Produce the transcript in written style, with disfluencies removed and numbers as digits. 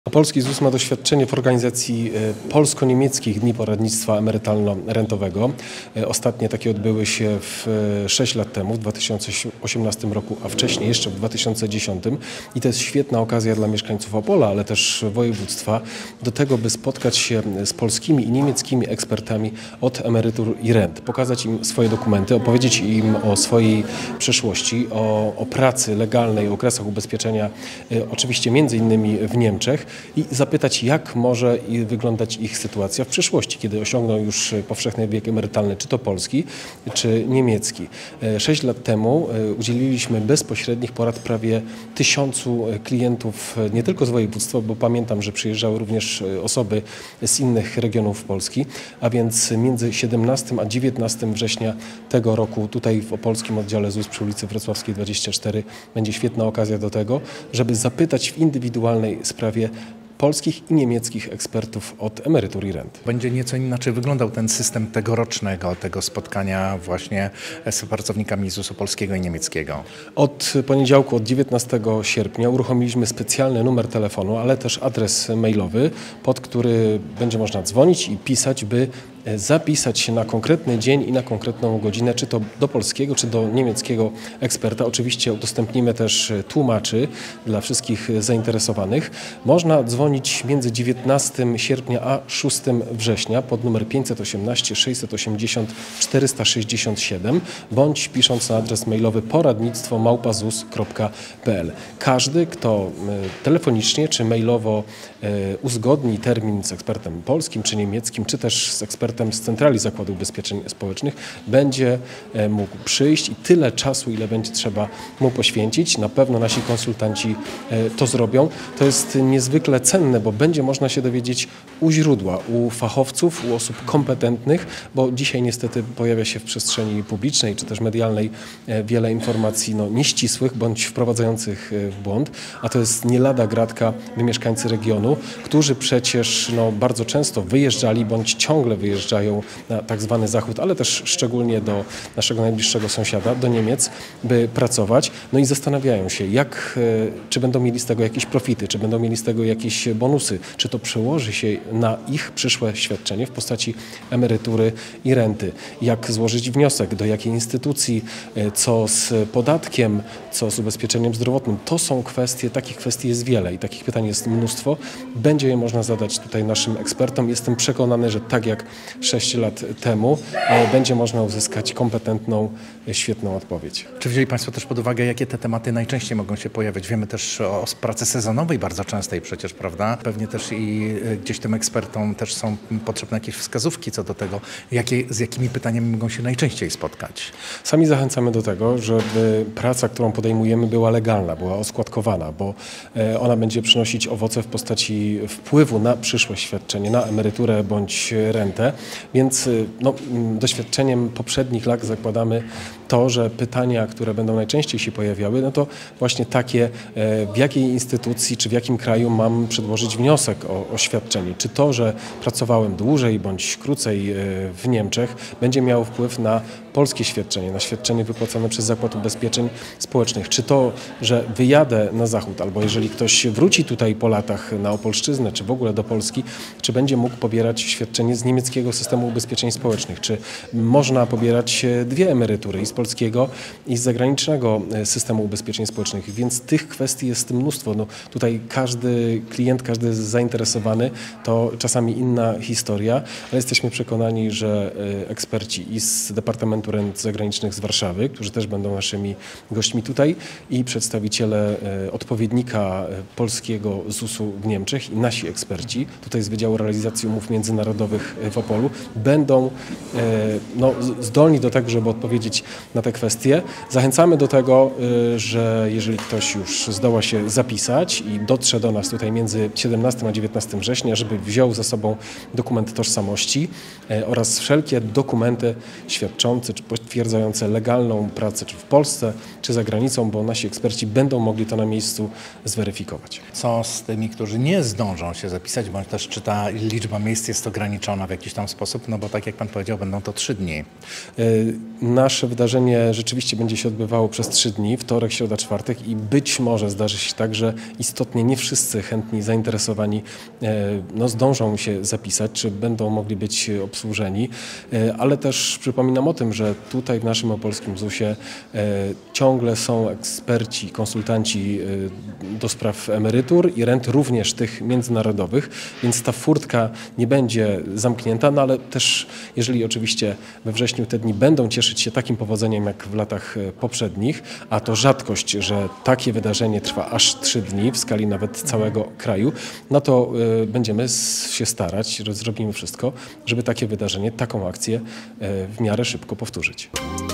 Polski ZUS ma doświadczenie w organizacji polsko-niemieckich dni poradnictwa emerytalno-rentowego. Ostatnie takie odbyły się 6 lat temu, w 2018 roku, a wcześniej jeszcze w 2010. I to jest świetna okazja dla mieszkańców Opola, ale też województwa do tego, by spotkać się z polskimi i niemieckimi ekspertami od emerytur i rent. Pokazać im swoje dokumenty, opowiedzieć im o swojej przeszłości, o pracy legalnej, o okresach ubezpieczenia, oczywiście między innymi w Niemczech, i zapytać, jak może wyglądać ich sytuacja w przyszłości, kiedy osiągną już powszechny wiek emerytalny, czy to polski, czy niemiecki. 6 lat temu udzieliliśmy bezpośrednich porad prawie 1000 klientów, nie tylko z województwa, bo pamiętam, że przyjeżdżały również osoby z innych regionów Polski, a więc między 17 a 19 września tego roku tutaj w opolskim oddziale ZUS przy ulicy Wrocławskiej 24 będzie świetna okazja do tego, żeby zapytać w indywidualnej sprawie polskich i niemieckich ekspertów od emerytur i rent. Będzie nieco inaczej wyglądał ten system tegorocznego, tego spotkania właśnie z pracownikami ZUS-u polskiego i niemieckiego. Od poniedziałku, od 19 sierpnia uruchomiliśmy specjalny numer telefonu, ale też adres mailowy, pod który będzie można dzwonić i pisać, by zapisać się na konkretny dzień i na konkretną godzinę, czy to do polskiego, czy do niemieckiego eksperta. Oczywiście udostępnimy też tłumaczy dla wszystkich zainteresowanych. Można dzwonić między 19 sierpnia a 6 września pod numer 518 680 467 bądź pisząc na adres mailowy poradnictwo@zus.pl. Każdy, kto telefonicznie czy mailowo uzgodni termin z ekspertem polskim czy niemieckim, czy też z ekspertem z Centrali Zakładu Ubezpieczeń Społecznych, będzie mógł przyjść i tyle czasu, ile będzie trzeba mu poświęcić. Na pewno nasi konsultanci to zrobią. To jest niezwykle cenne, bo będzie można się dowiedzieć u źródła, u fachowców, u osób kompetentnych, bo dzisiaj niestety pojawia się w przestrzeni publicznej czy też medialnej wiele informacji nieścisłych bądź wprowadzających w błąd, a to jest nie lada gratka mieszkańcy regionu, którzy przecież bardzo często wyjeżdżali bądź ciągle wyjeżdżają na tak zwany Zachód, ale też szczególnie do naszego najbliższego sąsiada, do Niemiec, by pracować. No i zastanawiają się, czy będą mieli z tego jakieś profity, czy będą mieli z tego jakieś bonusy, czy to przełoży się na ich przyszłe świadczenie w postaci emerytury i renty. Jak złożyć wniosek, do jakiej instytucji, co z podatkiem, co z ubezpieczeniem zdrowotnym. To są kwestie, takich kwestii jest wiele i takich pytań jest mnóstwo. Będzie je można zadać tutaj naszym ekspertom. Jestem przekonany, że tak jak 6 lat temu będzie można uzyskać kompetentną, świetną odpowiedź. Czy wzięli Państwo też pod uwagę, jakie te tematy najczęściej mogą się pojawiać? Wiemy też o pracy sezonowej bardzo częstej przecież, prawda? Pewnie też i gdzieś tym ekspertom też są potrzebne jakieś wskazówki co do tego, z jakimi pytaniami mogą się najczęściej spotkać. Sami zachęcamy do tego, żeby praca, którą podejmujemy, była legalna, była oskładkowana, bo ona będzie przynosić owoce w postaci wpływu na przyszłe świadczenie, na emeryturę bądź rentę, więc doświadczeniem poprzednich lat zakładamy to, że pytania, które będą najczęściej się pojawiały, to właśnie takie, w jakiej instytucji czy w jakim kraju mam przedłożyć wniosek o świadczenie. Czy to, że pracowałem dłużej bądź krócej w Niemczech, będzie miało wpływ na polskie świadczenie, na świadczenie wypłacone przez Zakład Ubezpieczeń Społecznych. Czy to, że wyjadę na Zachód, albo jeżeli ktoś wróci tutaj po latach na Opolszczyznę, czy w ogóle do Polski, czy będzie mógł pobierać świadczenie z niemieckiego systemu ubezpieczeń społecznych. Czy można pobierać dwie emerytury, i z polskiego, i z zagranicznego systemu ubezpieczeń społecznych. Więc tych kwestii jest mnóstwo. Tutaj każdy klient, każdy zainteresowany to czasami inna historia, ale jesteśmy przekonani, że eksperci i z Departamentu Rent Zagranicznych z Warszawy, którzy też będą naszymi gośćmi tutaj, i przedstawiciele odpowiednika polskiego ZUS-u w Niemczech i nasi eksperci tutaj z Wydziału Realizacji Umów Międzynarodowych w Opolu będą zdolni do tego, żeby odpowiedzieć na te kwestie. Zachęcamy do tego, że jeżeli ktoś już zdoła się zapisać i dotrze do nas tutaj między 17 a 19 września, żeby wziął ze sobą dokument tożsamości oraz wszelkie dokumenty świadczące czy potwierdzające legalną pracę czy w Polsce, czy za granicą, bo nasi eksperci będą mogli to na miejscu zweryfikować. Co z tymi, którzy nie zdążą się zapisać, bądź też czy ta liczba miejsc jest ograniczona w jakiś tam sposób, no bo tak jak pan powiedział, będą to 3 dni. Nasze wydarzenie rzeczywiście będzie się odbywało przez 3 dni, wtorek, środa, czwartek i być może zdarzy się tak, że istotnie nie wszyscy chętni, zainteresowani zdążą się zapisać, czy będą mogli być obsłużeni, ale też przypominam o tym, że tutaj w naszym opolskim ZUS-ie ciągle są eksperci, konsultanci do spraw emerytur i rent, również tych międzynarodowych, więc ta furtka nie będzie zamknięta, no ale też jeżeli oczywiście we wrześniu te dni będą cieszyć się takim powodzeniem jak w latach poprzednich, a to rzadkość, że takie wydarzenie trwa aż 3 dni w skali nawet całego kraju, no to będziemy się starać, zrobimy wszystko, żeby takie wydarzenie, taką akcję w miarę szybko powtórzyć.